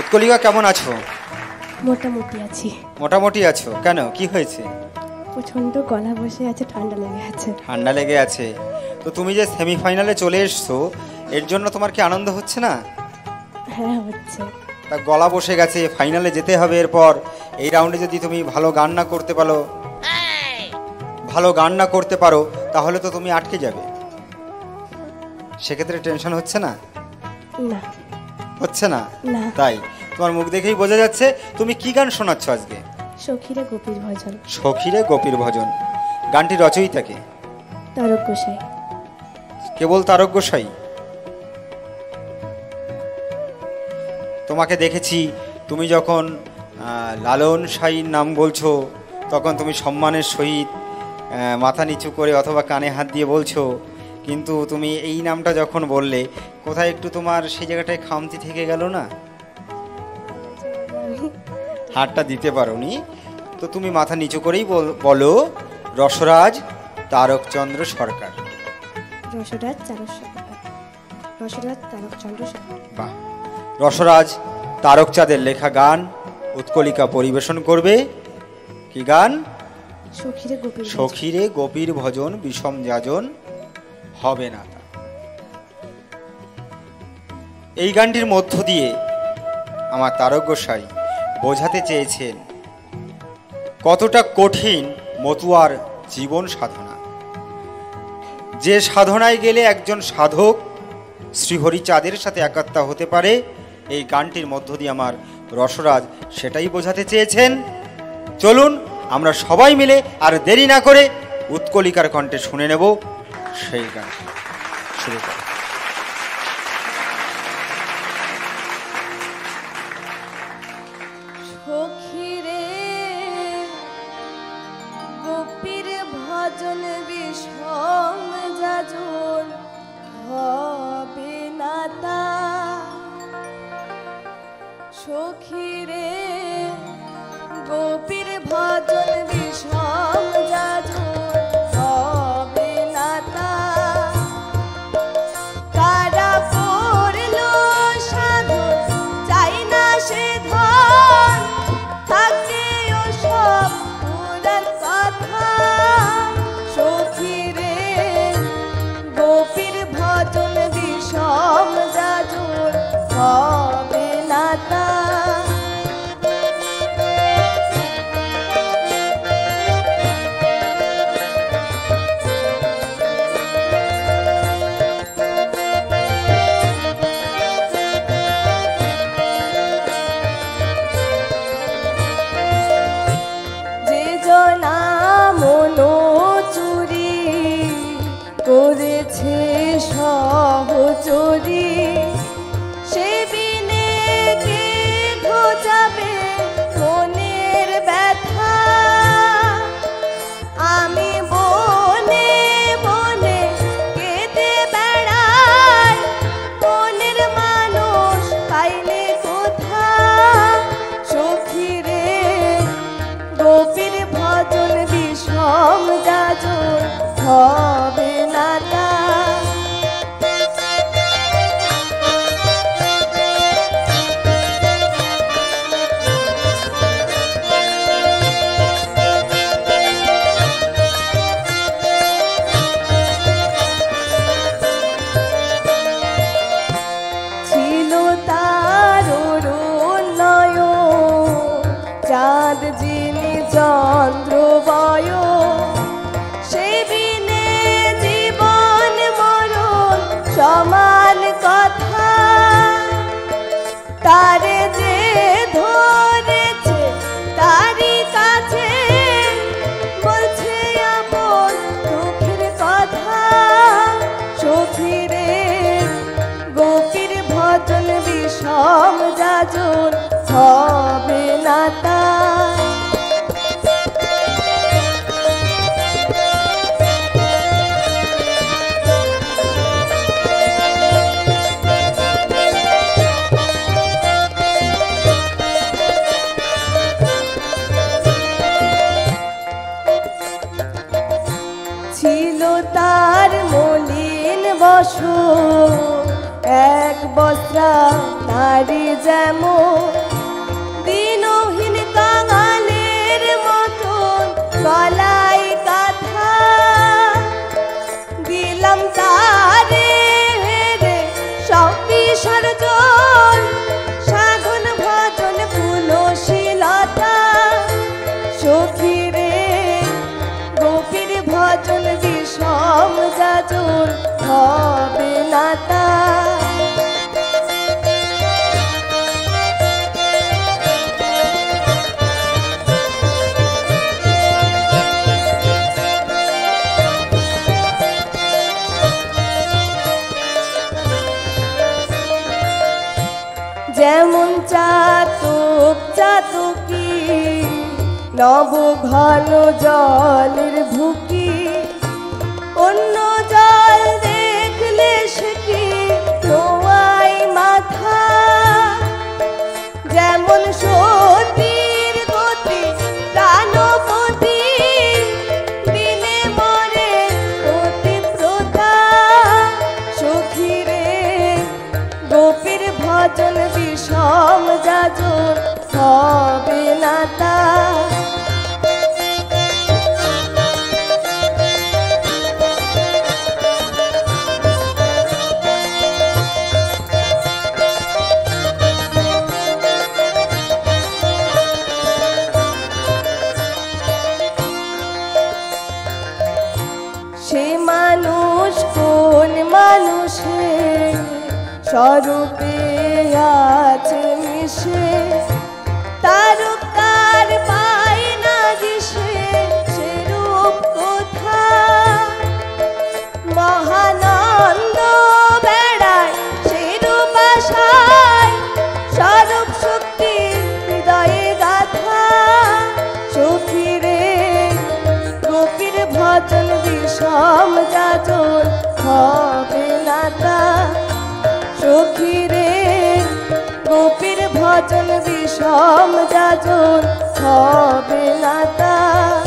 উৎকলিকা কেমন আছো? মোটামুটি আছি। মোটামুটি আছো কেন, কি হয়েছে? প্রচন্ড গলা বসে আছে, ঠান্ডা লেগে আছে। ঠান্ডা লেগে আছে? তো তুমি যে সেমিফাইনালে চলে এসছো, এর জন্য তোমার কি আনন্দ হচ্ছে না? হ্যাঁ হচ্ছে। তা গলা বসে গেছে, ফাইনালে যেতে হবে। এরপর এই রাউন্ডে যদি তুমি ভালো গান না করতে পারো তাহলে তো তুমি আটকে যাবে। সেক্ষেত্রে টেনশন হচ্ছে না? না হচ্ছে না? না। তাই তোমার মুখ দেখেই বোঝা যাচ্ছে। তুমি কি গান শোনাচ্ছ আজকে? সখীরে গোপীর ভজন। সখীরে গোপীর ভজন। গানটির রচয়িতা কে? তারক গোসাই। কেবল তারক গোসাই? তোমাকে দেখেছি তুমি যখন লালন সাইর নাম বলছো তখন তুমি সম্মানের সহিত মাথা নিচু করে অথবা কানে হাত দিয়ে বলছো, কিন্তু তুমি এই নামটা যখন বললে কোথায় একটু তোমার সেই জায়গাটায় খামতি থেকে গেল না? হাতটা দিতে পারোনি তো তুমি মাথা নিচু করেই বলো রসরাজ তারকচন্দ্র সরকার। রসরাজ তারকচন্দ্র সরকার। বাহ। রসরাজ তারকচাঁদের লেখা গান উৎকলিকা পরিবেশন করবে। কি গান? সখীরে গোপীর ভজন বিষম যাজন হবে না। এই গানটির মধ্য দিয়ে আমার তারক গোসাই বোঝাতে চেয়েছেন কতটা কঠিন মতুয়ার জীবন সাধনা। যে সাধনায় গেলে একজন সাধক শ্রীহরিচাঁদের সাথে একাত্মা হতে পারে, এই গানটির মধ্য দিয়ে আমার রসরাজ সেটাই বোঝাতে চেয়েছেন। চলুন আমরা সবাই মিলে আর দেরি না করে উৎকলিকার কণ্ঠে শুনে নেব সেই গান। শুরু করি। সখীরে গোপীর ভজন বিষম যাজন হবে না তা। সখীরে গোপীর ভজন বিষম যাজন হবে না তা। কারা করল সাধন চাই না সে ধন, থাকলেও সব পুরাণ কথা। সখীরে গোপীর ভজন বিষম যাজন হবে না তা। করেছে সহচরী সে বিনে কে ঘোচাবে মনের ব্যথা। আমি বনে বনে কেটে বেড়াই, মনের মানুষ পাইলে কোথা। সখীরে গোপীর ভজন বিষম যাজন হবে না তা। ছিল তার নয় চাঁদ যিনি চন্দ্রবয়, সে বিনে জীবন মরণ সমান কথা। তারে যে ধরেছে তারই কাছে বলছে আপন দুঃখের কথা। সখীরে গোপীর ভজন বিষম যাজন হবে না তা। ছিল তার মলিন বসন এক বস্ত্রা তারি যেমন দিনহীন কাঙালের মতন গলায় কাঁথা দিলাম তারে রে সব বিসর্জন সাধন ভজন তুলসীলতা সখী রে গোপীর ভজন বিষম যাজন হবে না তা যেমন চাতক চাতকি নব ঘন জলের ভুকি অন্য জল দেখলে সে কি নোয়াই মাথা যেমন সতীর গতি প্রাণপতি বিনে মরে অতি প্রতা সখী রে গোপীর ভজন বিষম যাজন হবে না তা সে মানুষ কোন মানুষে স্বরূপে আছে মিশে তারকার পায় না দিশে সে রূপ কোথা মহানন্দ বেড়ায় সে রূপ আশায় স্বরূপ শক্তি হৃদয়ে গাথা সখী রে গোপীর ভজন বিষম যাজন হবে না তা সখী রে গোপীর ভজন বিষম যাজন হবে না তা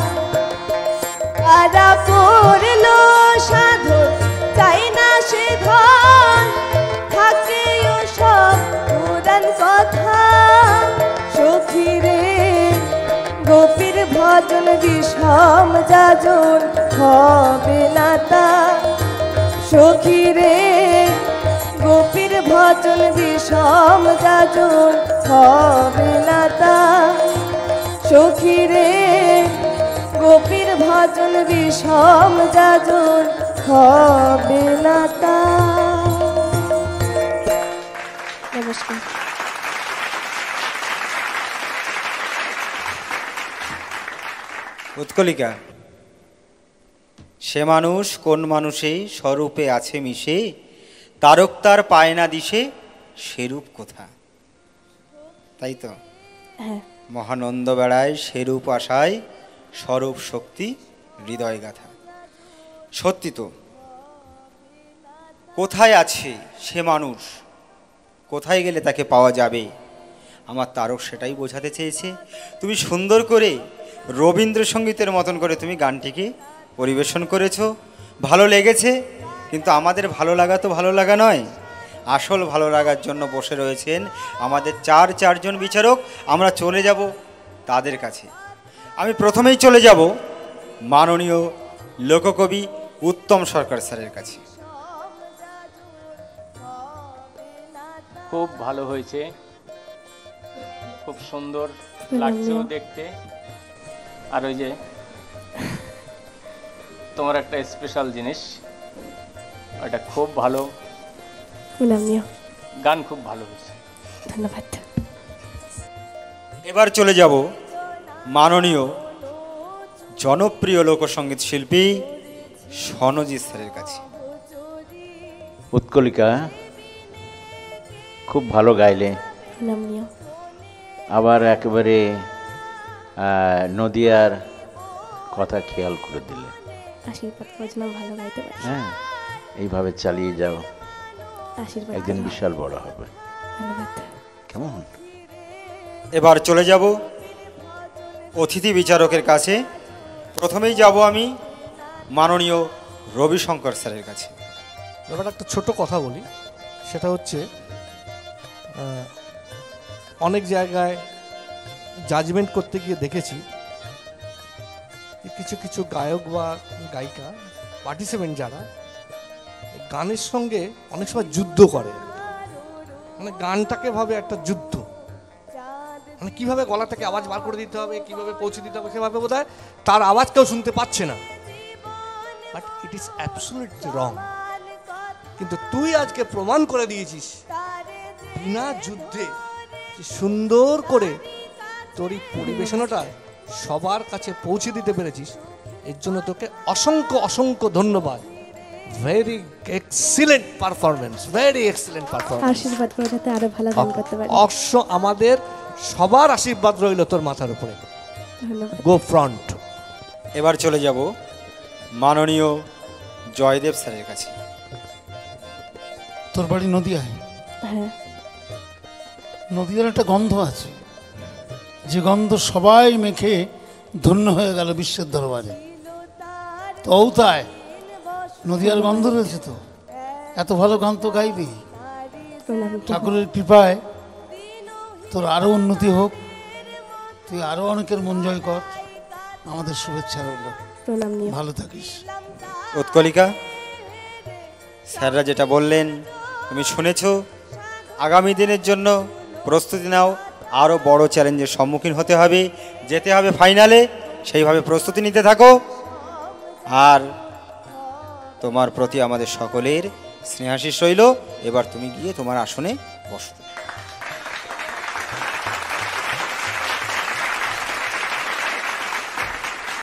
কারা করল সাধন চাই না সে ধন থাকে ও সব পুরাণ কথা সখী রে গোপীর ভজন বিষম যাজন হবে না তা সখী রে গোপীর ভজন বিষম যাজন হবে না তা সখী রে গোপীর ভজন বিষম যাজন হবে না তা নমস্কার। উৎকলিকা সে মানুষ কোন মানুষে স্বরূপে আছে মিশে তারক তার পায় না দিশে সেরূপ কোথা তাই তো হ্যাঁ মহানন্দ বেড়ায় সেরূপ আশায় স্বরূপ শক্তি হৃদয় গাথা সত্যি তো কোথায় আছে সে মানুষ কোথায় গেলে তাকে পাওয়া যাবে আমার তারক সেটাই বোঝাতে চেয়েছে তুমি সুন্দর করে রবীন্দ্রসঙ্গীতের মতন করে তুমি গানটিকে পরিবেশন করেছো ভালো লেগেছে কিন্তু আমাদের ভালো লাগা তো ভালো লাগা নয় আসল ভালো লাগার জন্য বসে রয়েছেন আমাদের চারজন বিচারক আমরা চলে যাব তাদের কাছে আমি প্রথমেই চলে যাব মাননীয় লোককবি উত্তম সরকার স্যারের কাছে খুব ভালো হয়েছে খুব সুন্দর লাগছেও দেখতে আর ওই যে তোমার একটা স্পেশাল জিনিস ওটা খুব ভালো গান খুব ভালো হয়েছে ধন্যবাদ। এবার চলে যাব মাননীয় জনপ্রিয় লোকসঙ্গীত শিল্পী সনজিৎ স্যারের কাছে উৎকলিকা খুব ভালো গাইলে আবার একেবারে নদিয়ার কথা খেয়াল করে দিলে হ্যাঁ এইভাবে চালিয়ে যাও একদিন বিশাল বড় হবে কেমন এবার চলে যাব অতিথি বিচারকের কাছে প্রথমেই যাব আমি মাননীয় রবিশঙ্কর স্যারের কাছে ব্যাপারটা একটা ছোট কথা বলি সেটা হচ্ছে অনেক জায়গায় জাজমেন্ট করতে গিয়ে দেখেছি কিছু কিছু গায়ক বা গায়িকা পার্টিসিপেন্ট যারা গানের সঙ্গে অনেক সময় যুদ্ধ করে, মানে গানটাকে ভাবে একটা যুদ্ধ, মানে কিভাবে গলা থেকে আওয়াজ বার করে দিতে হবে, কিভাবে পৌঁছে দিতে হবে, সেভাবে বোধ হয় তার আওয়াজ কেউ শুনতে পাচ্ছে না। But it is absolutely wrong. কিন্তু তুই আজকে প্রমাণ করে দিয়েছিস বিনা যুদ্ধে সুন্দর করে তোর এই পরিবেশনাটা সবার কাছে পৌঁছে দিতে পেরেছিস। এর জন্য তোকে অসংখ্য অসংখ্য ধন্যবাদ। Very excellent performance, very excellent performance. আশীর্বাদ করে যাতে আরো ভালো গান করতে পারি। আমাদের সবার আশীর্বাদ রইল তোর মাথার উপরে। ধন্যবাদ। Go front. এবার চলে যাব মাননীয় জয়দেব স্যারের কাছে। তোর বাড়ি নদিয়ায়? হ্যাঁ। নদিয়ার একটা গন্ধ আছে, যে গন্ধ সবাই মেখে ধন্য হয়ে গেল বিশ্বের দরবারে। তো তাই নদিয়ার গন্ধ রয়েছে, তো এত ভালো গান তো গাইবি। ঠাকুরের কৃপায় তোর আরো উন্নতি হোক, তুই আরো অনেকের মন জয় কর, আমাদের শুভেচ্ছা রইল। ভালো থাকিস। উৎকলিকা, স্যাররা যেটা বললেন তুমি শুনেছ। আগামী দিনের জন্য প্রস্তুতি নাও, আরও বড় চ্যালেঞ্জের সম্মুখীন হতে হবে, যেতে হবে ফাইনালে, সেইভাবে প্রস্তুতি নিতে থাকো। আর তোমার প্রতি আমাদের সকলের স্নেহাশিস রইল। এবার তুমি গিয়ে তোমার আসনে বসো।